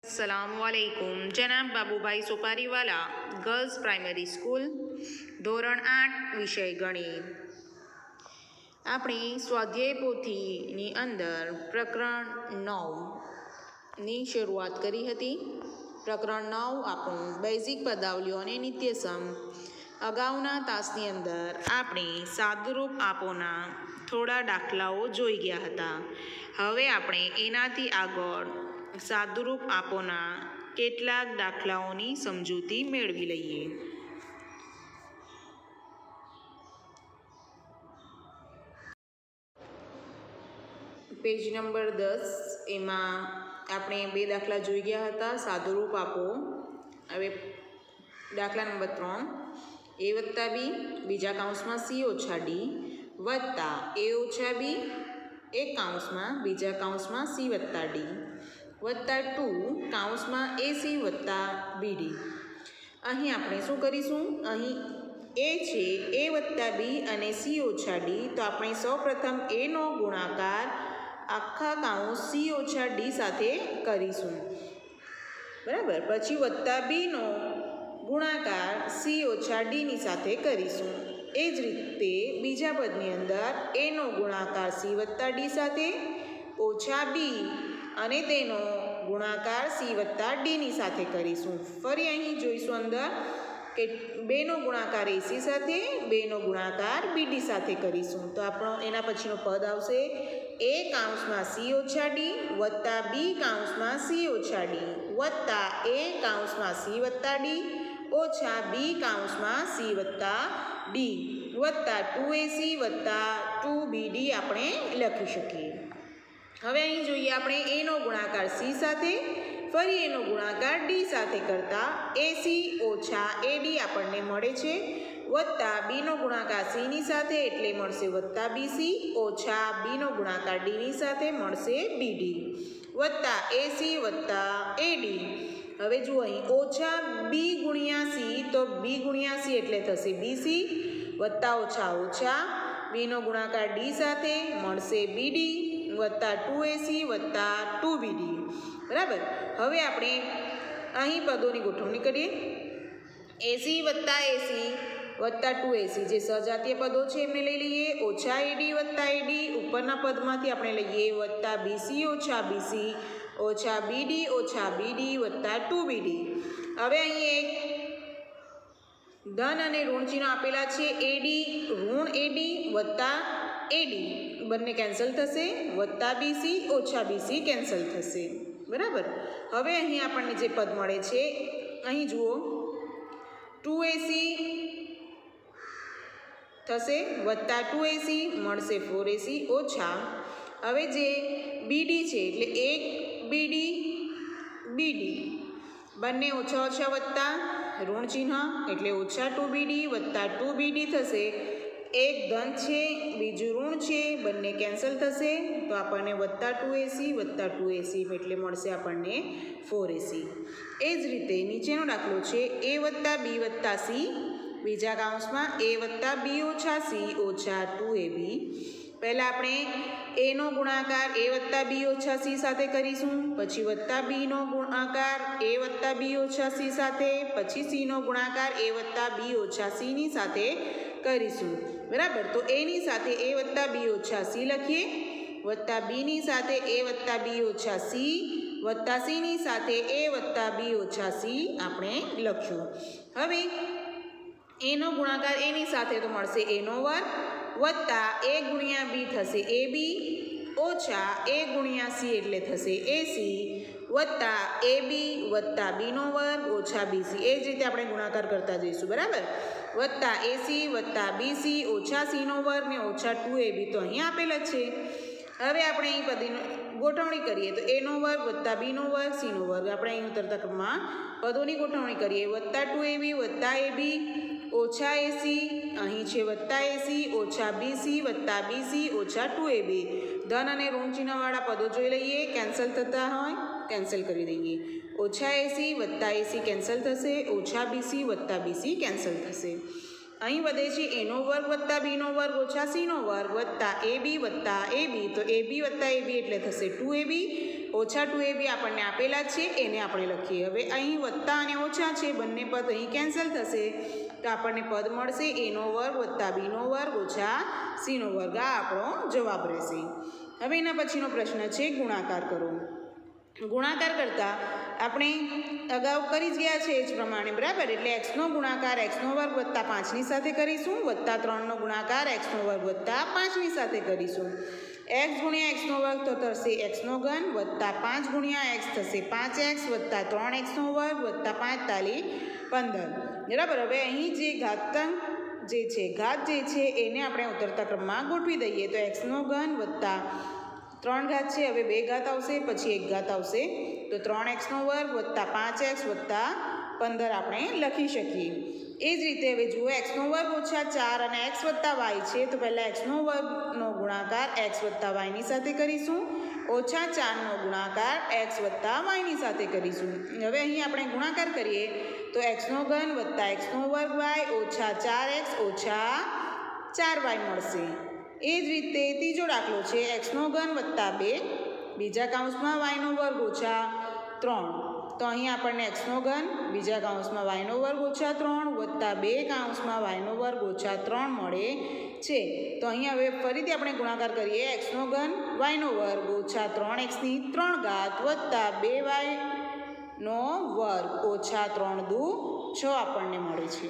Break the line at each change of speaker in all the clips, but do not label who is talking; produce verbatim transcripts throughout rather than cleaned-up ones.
अस्सलामुअलैकुम। जनाब Babubhai Soparivala girls primary school ધોરણ આઠ વિષય ગણિત। આપણી સ્વાધ્યાય પોથીની અંદર પ્રકરણ નવની શરૂઆત કરી હતી। પ્રકરણ નવ આપણું બેઝિક પદાવલીઓ અને નિત્યસમ। અગાઉના તાસની અંદર આપણે સાદુરૂપ આપોના થોડા દાખલાઓ જોઈ ગયા હતા। હવે આપણે એનાથી આગળ સાદુરૂપ આપોના કેટલાક દાખલાઓની સમજૂતી મેળવી લઈએ। પેજ નંબર દસ એમાં આપણે બે દાખલા જોઈ ગયા હતા। સાદુરૂપ આપો। હવે દાખલા નંબર ત્રણ, એ વત્તા બી બીજા કાઉન્સમાં સી ઓછા ડી વત્તા એ ઓછા બી એક કાઉન્સમાં બીજા કાઉન્સમાં સી વત્તા ડી વત્તા ટુ કાઉન્સમાં એ સી વત્તા બીડી। અહીં આપણે શું કરીશું? અહીં એ છે એ વત્તા બી અને સી ઓછા ડી, તો આપણે સૌપ્રથમ એનો ગુણાકાર આખા કાઉન્સ સી ઓછા ડી સાથે કરીશું, બરાબર। પછી વત્તા બીનો ગુણાકાર સી ઓછા ડીની સાથે કરીશું। એ જ રીતે બીજા પદની અંદર એનો ગુણાકાર સી વત્તા ડી સાથે ઓછા બી અને તેનો ગુણાકાર સી વત્તા ડીની સાથે કરીશું। ફરી અહીં જોઈશું અંદર કે બેનો ગુણાકાર એસી સાથે બેનો ગુણાકાર બીડી સાથે કરીશું। તો આપણો એના પછીનો પદ આવશે એ કાઉન્સમાં સી ઓછા ડી વત્તા બી કાઉન્સમાં સી ઓછા ડી વત્તા એ કાઉન્સમાં સી વત્તા ડી ઓછા બી કાઉન્સમાં સી વત્તા ડી વત્તા ટુ એસી વત્તા ટુ બીડી આપણે લખી શકીએ। હવે અહીં જોઈએ આપણે એનો ગુણાકાર સી સાથે ફરી એનો ગુણાકાર ડી સાથે કરતા એસી ઓછા એડી આપણને મળે છે વત્તા બીનો ગુણાકાર સીની સાથે એટલે મળશે વત્તા બીસી ઓછા બીનો ગુણાકાર ડીની સાથે મળશે બીડી વત્તા એસી વત્તા એડી। હવે જુઓ અહીં ઓછા બી ગુણ્યા સી, તો બી ગુણ્યા સી એટલે થશે બીસી વત્તા ઓછા ઓછા બીનો ગુણાકાર ડી સાથે મળશે બીડી વત્તા ટુ એસી વત્તા ટુ બીડી, બરાબર। હવે આપણે અહીં પદોની ગોઠવણી કરીએ। એસી વત્તા એસી વત્તા ટુ એસી જે સજાતીય પદો છે એમને લઈ લઈએ। ઓછા એડી વત્તા એડી ઉપરના પદમાંથી આપણે લઈએ વત્તા બીસી ઓછા બીસી ઓછા બીડી ઓછા બીડી વત્તા ટુ બીડી। હવે અહીં એક ધન અને ઋણ ચિહ્નો આપેલા છે। એડી ઋણ એડી વત્તા એડી બંને કેન્સલ થશે વત્તા બીસી ઓછા બીસી કેન્સલ થશે, બરાબર। હવે અહીં આપણને જે પદ મળે છે અહીં જુઓ ટુ એસી થશે વત્તા ટુ એસી મળશે ફોર એસી ઓછા હવે જે બીડી છે એટલે એક બીડી બીડી બંને ઓછા ઓછા વત્તા ઋણ ચિહ્ન એટલે ઓછા ટુ બીડી વત્તા ટુ બીડી થશે। એક ધન છે બીજું ઋણ છે બંને કેન્સલ થશે તો આપણને વત્તા ટુ એસી વત્તા ટુ એસી એટલે મળશે આપણને ફોર એસી। એ જ રીતે નીચેનો દાખલો છે એ વત્તા બી વત્તા સી બીજા કાઉન્સમાં એ વત્તા બી ઓછા સી ઓછા ટુ એ બી। પહેલાં આપણે એનો ગુણાકાર એ વત્તા બી ઓછા સી સાથે કરીશું, પછી વત્તા બીનો ગુણાકાર એ વત્તા બી ઓછા સી સાથે, પછી સીનો ગુણાકાર એ વત્તા બી ઓછા સીની સાથે કરીશું, બરાબર। તો એની સાથે એ વત્તા બી ઓછા સી લખીએ વત્તા બીની સાથે એ વત્તા બી ઓછા સી વત્તા સીની સાથે એ વત્તા બી ઓછા સી આપણે લખ્યું। હવે એનો ગુણાકાર એની સાથે તો મળશે એનો વર્ગ વત્તા એ ગુણ્યા બી થશે એ બી ઓછા એ ગુણ્યા સી એટલે થશે એસી વત્તા એ બી વત્તા બીનો વર્ગ ઓછા બીસી। એ જ રીતે આપણે ગુણાકાર કરતા જઈશું, બરાબર। વત્તા એસી વત્તા બીસી ઓછા સીનો વર્ગ ને ઓછા ટુ એ બી તો અહીં આપેલ જ છે। હવે આપણે અહીં પદીનો ગોઠવણી કરીએ તો એનો વર્ગ વત્તા બીનો વર્ગ સીનો વર્ગ આપણે અહીં ઉતરતા ક્રમમાં પદોની ગોઠવણી કરીએ વત્તા ટુ એ બી વત્તા એ બી ઓછા એસી અહીં છે વત્તા એસી ઓછા બીસી વત્તા બીસી ઓછા ટુ એ બી। ધન અને ઋણ ચિહ્નવાળા પદો જોઈ લઈએ, કેન્સલ થતા હોય કેન્સલ કરી દઈએ। ઓછા એસી વત્તા એસી કેન્સલ થશે ઓછા બીસી વત્તા બીસી કેન્સલ થશે। અહીં વધે છે એનો વર્ગ વત્તા બીનો વર્ગ ઓછા સીનો વર્ગ વત્તા એ બી વત્તા એ બી, તો એ બી વત્તા એ બી એટલે થશે ટુ એ બી ઓછા ટુ એ બી આપણને આપેલા છે, એને આપણે લખીએ. હવે અહીં વત્તા અને ઓછા છે, બંને પદ અહીં કેન્સલ થશે, તો આપણને પદ મળશે એનો વર્ગ વત્તા બીનો વર્ગ ઓછા સીનો વર્ગ. આ આપણો જવાબ રહેશે. હવે એના પછીનો પ્રશ્ન છે ગુણાકાર કરો. ગુણાકાર કરતાં આપણે અગાઉ કરી જ ગયા છે એ જ પ્રમાણે, બરાબર. એટલે એક્સનો ગુણાકાર એક્સનો વર્ગ વત્તા પાંચની સાથે કરીશું, વત્તા ત્રણનો ગુણાકાર એક્સનો વર્ગ વત્તા પાંચની સાથે કરીશું. એક્સ ગુણ્યા એક્સનો વર્ગ તો થશે એક્સનો ઘન વત્તા પાંચ ગુણ્યા એક્સ થશે પાંચ એક્સ વત્તા ત્રણ એક્સનો વર્ગ વત્તા પાંચ તાલી પંદર, બરાબર. હવે અહીં જે ઘાતાંક જે છે, ઘાત જે છે એને આપણે ઉતરતા ક્રમમાં ગોઠવી દઈએ. તો એક્સનો ઘન વત્તા ત્રણ ઘાત છે, હવે બે ઘાત આવશે, પછી એક ઘાત આવશે, તો ત્રણ એક્સનો વર્ગ વત્તા પાંચ એક્સ વત્તા પંદર આપણે લખી શકીએ. એ જ રીતે હવે જુઓ, એક્સનો વર્ગ ઓછા ચાર અને એક્સ વત્તા વાય છે, તો પહેલાં એક્સનો વર્ગનો ગુણાકાર એક્સ વત્તા વાયની સાથે કરીશું, ઓછા ચારનો ગુણાકાર એક્સ વત્તા વાયની સાથે કરીશું. હવે અહીં આપણે ગુણાકાર કરીએ તો એક્સનો ઘન વત્તા એક્સનો વર્ગ વાય ઓછા ચાર એક્સ ઓછા ચાર વાય મળશે. એ જ રીતે ત્રીજો દાખલો છે એક્સનો ઘન વત્તા બે બીજા કાઉન્સમાં વાયનો વર્ગ ઓછા ત્રણ. તો અહીં આપણને એક્સનો ઘન બીજા કાઉન્સમાં વાયનો વર્ગ ઓછા ત્રણ વત્તા બે કાઉન્સમાં વાયનો વર્ગ ઓછા ત્રણ મળે છે. તો અહીં હવે ફરીથી આપણે ગુણાકાર કરીએ. એક્સનો ઘન વાયનો વર્ગ ઓછા ત્રણ એક્સની ત્રણ ઘાત વત્તા બે વાયનો વર્ગ ઓછા ત્રણ દુ છ આપણને મળે છે.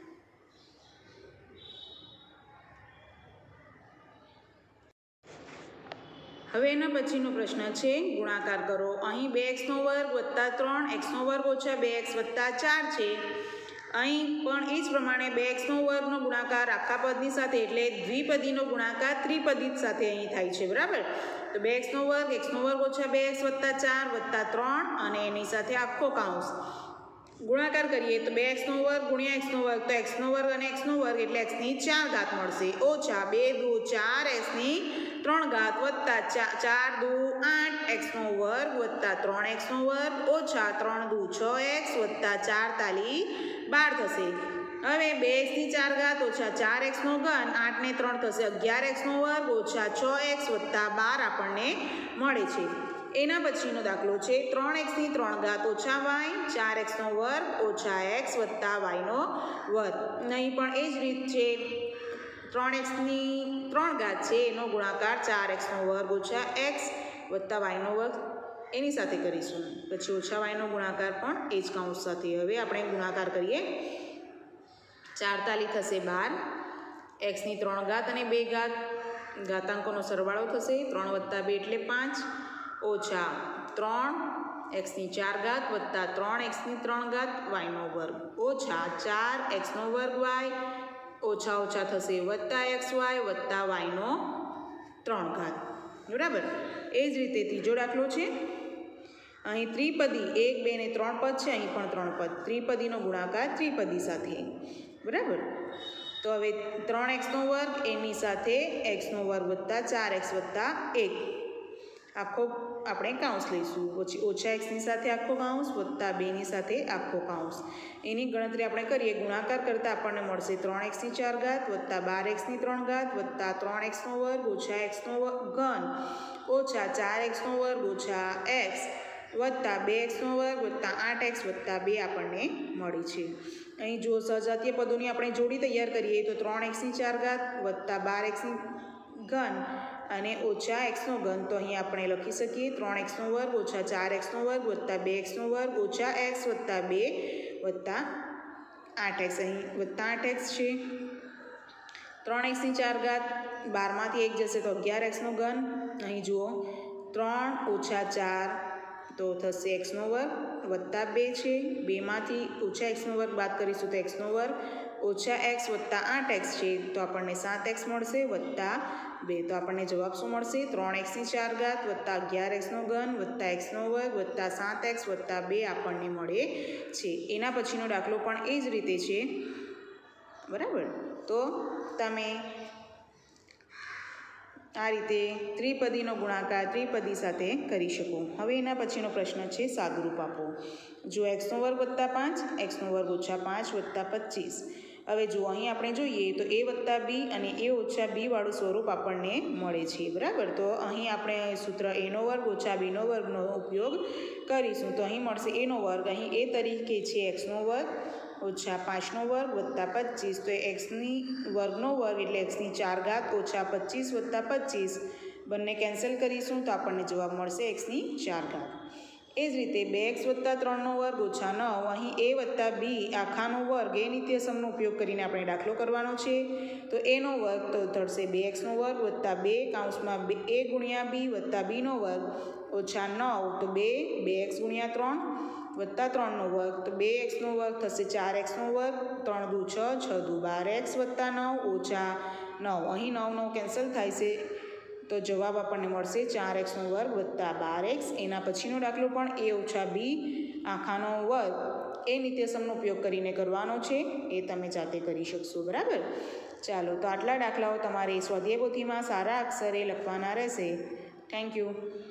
હવે એના પછીનો પ્રશ્ન છે ગુણાકાર કરો. અહીં બે એક્સનો વર્ગ વત્તા ત્રણ એક્સનો વર્ગ ઓછા બે એક્સ વત્તા ચાર છે. અહીં પણ એ જ પ્રમાણે બે એક્સનો વર્ગનો ગુણાકાર આખા પદની સાથે એટલે દ્વિપદીનો ગુણાકાર ત્રિપદી સાથે અહીં થાય છે, બરાબર. તો બે એક્સનો વર્ગ એક્સનો વર્ગ ઓછા બે એક્સ વત્તા ચાર વત્તા ત્રણ અને એની સાથે આખો કાઉન્સ ગુણાકાર કરીએ તો બે એક્સનો વર્ગ ગુણ્યા એક્સનો વર્ગ, તો એક્સનો વર્ગ અને એક્સનો વર્ગ એટલે એક્સની ચાર ઘાત મળશે ઓછા બે દુ ચાર એક્સની ત્રણ ઘાત વત્તા ચાર દુ આઠ એક્સનો વર્ગ વત્તા ત્રણ એક્સનો વર્ગ ઓછા ત્રણ દુ છ એક્સ વત્તા ચાર તાલી બાર થશે. હવે બે એક્સની ચાર ઘાત ઓછા ચાર એક્સનો ઘન આઠ ને ત્રણ થશે અગિયાર એક્સનો વર્ગ ઓછા છ એક્સ વત્તા બાર આપણને મળે છે. એના પછીનો દાખલો છે ત્રણ એક્સની ત્રણ ઘાત ઓછા વાય ચાર એક્સનો વર્ગ ઓછા એક્સ વત્તા વાયનો વર્ગ. અહીં પણ એ જ રીત છે. ત્રણ એક્સની ત્રણ ઘાત છે એનો ગુણાકાર ચાર એક્સનો વર્ગ ઓછા એક્સ વત્તા વાયનો વર્ગ એની સાથે કરીશું. પછી ઓછા વાયનો ગુણાકાર પણ એ જ કાઉન્સ સાથે. હવે આપણે ગુણાકાર કરીએ. ચાર તાલી થશે બાર, એક્સની ત્રણ ઘાત અને બે ઘાત ઘાતાંકોનો સરવાળો થશે ત્રણ વત્તા બે એટલે પાંચ ઓછા ત્રણ એક્સની ચાર ઘાત વત્તા ત્રણ એક્સની ત્રણ ઘાત વાયનો વર્ગ ઓછા ચાર એક્સનો વર્ગ વાય ઓછા ઓછા થશે વત્તા એક્સ વાય વત્તા વાયનો ત્રણ ઘાત, બરાબર. એ જ રીતે ત્રીજો દાખલો છે. અહીં ત્રિપદી એક બે ને ત્રણ પદ છે, અહીં પણ ત્રણ પદ ત્રિપદીનો ગુણાકાર ત્રિપદી સાથે, બરાબર. તો હવે ત્રણ એક્સનો વર્ગ એની સાથે એક્સનો વર્ગ વત્તા ચાર એક્સ વત્તા એક આખો આપણે કાઉન્સ લઈશું. પછી ઓછા એક્સની સાથે આખો કાઉન્સ વત્તા બેની સાથે આખો કાઉન્સ એની ગણતરી આપણે કરીએ. ગુણાકાર કરતાં આપણને મળશે ત્રણ એક્સની ચાર ઘાત વત્તા બાર એક્સની ત્રણ ઘાત વત્તા ત્રણ એક્સનો વર્ગ ઓછા એક્સનો ઘન ઓછા ચાર એક્સનો વર્ગ ઓછા એક્સ વત્તા બે એક્સનો વર્ગ વત્તા આઠ એક્સ વત્તા બે આપણને મળી છે. અહીં જો સજાતીય પદોની આપણે જોડી તૈયાર કરીએ તો ત્રણ એક્સની ચાર ઘાત વત્તા બાર એક્સની ઘન અને ઓછા એક્સનો ઘન. તો અહીં આપણે લખી શકીએ ત્રણ એક્સનો વર્ગ ઓછા ચાર એક્સનો વર્ગ વત્તા બે એક્સનો વર્ગ ઓછા એક્સ વત્તા બે વત્તા આઠ એક્સ. અહીં વત્તા આઠ એક્સ છે. ત્રણ એક્સની ચાર ઘાત બારમાંથી એક જશે તો અગિયાર એક્સનો ઘન. અહીં જુઓ ત્રણ ઓછા ચાર તો થશે એક્સનો વર્ગ વત્તા બે છે, બેમાંથી ઓછા એક્સનો વર્ગ બાદ કરીશું તો એક્સનો વર્ગ ઓછા એક્સ વત્તા આઠ એક્સ છે તો આપણને સાત એક્સ મળશે વત્તા બે. તો આપણને જવાબ શું મળશે? ત્રણ એક્સની ચાર ઘાત વત્તા અગિયાર એક્સનો ઘન વત્તા એક્સનો વર્ગ વત્તા સાત એક્સ વત્તા બે આપણને મળે છે. એના પછીનો દાખલો પણ એ જ રીતે છે, બરાબર. તો તમે આ રીતે ત્રિપદીનો ગુણાકાર ત્રિપદી સાથે કરી શકો. હવે એના પછીનો પ્રશ્ન છે સાદુરૂપ આપો. જો એક્સનો વર્ગ વત્તા પાંચ એક્સનો વર્ગ ઓછા પાંચ વત્તા પચીસ. હવે જો અહીં આપણે જોઈએ તો એ વત્તા બી અને એ ઓછા બીવાળું સ્વરૂપ આપણને મળે છે, બરાબર. તો અહીં આપણે સૂત્ર એનો વર્ગ ઓછા બીનો વર્ગનો ઉપયોગ કરીશું. તો અહીં મળશે એનો વર્ગ, અહીં એ તરીકે છે એક્સનો વર્ગ ઓછા પાંચનો વર્ગ વત્તા પચીસ. તો એક્સની વર્ગનો વર્ગ એટલે એક્સની ચાર ઘાત ઓછા પચીસ વત્તા પચીસ, બંને કેન્સલ કરીશું તો આપણને જવાબ મળશે એક્સની ચાર ઘાત. એ જ રીતે બે એક્સ વત્તા ત્રણનો વર્ગ ઓછા નવ, અહીં એ વત્તા બી આખાનો વર્ગ એ નિત્યસમનો ઉપયોગ કરીને આપણે દાખલો કરવાનો છે. તો એનો વર્ગ તો થશે બે એક્સનો વર્ગ વત્તા બે કાઉન્સમાં બે એ ગુણ્યા બી વત્તા બીનો વર્ગ ઓછા નવ, તો બે બે એક્સ ગુણ્યા ત્રણ વત્તા ત્રણનો વર્ગ, તો બે એક્સનો વર્ગ થશે ચાર એક્સનો વર્ગ, ત્રણ દુ છ, છ દુ બાર એક્સ વત્તા નવ ઓછા નવ, અહીં નવ નવ કેન્સલ થાય છે તો જવાબ આપણને મળશે ચાર એક્સનો વર્ગ વત્તા બાર એક્સ. એના પછીનો દાખલો પણ એ ઓછા બી આખાનો વર્ગ એ નિત્યસમનો ઉપયોગ કરીને કરવાનો છે, એ તમે જાતે કરી શકશો, બરાબર. ચાલો, તો આટલા દાખલાઓ તમારે સ્વાધ્યાય પોથીમાં સારા અક્ષરે લખવાના રહેશે. Thank you.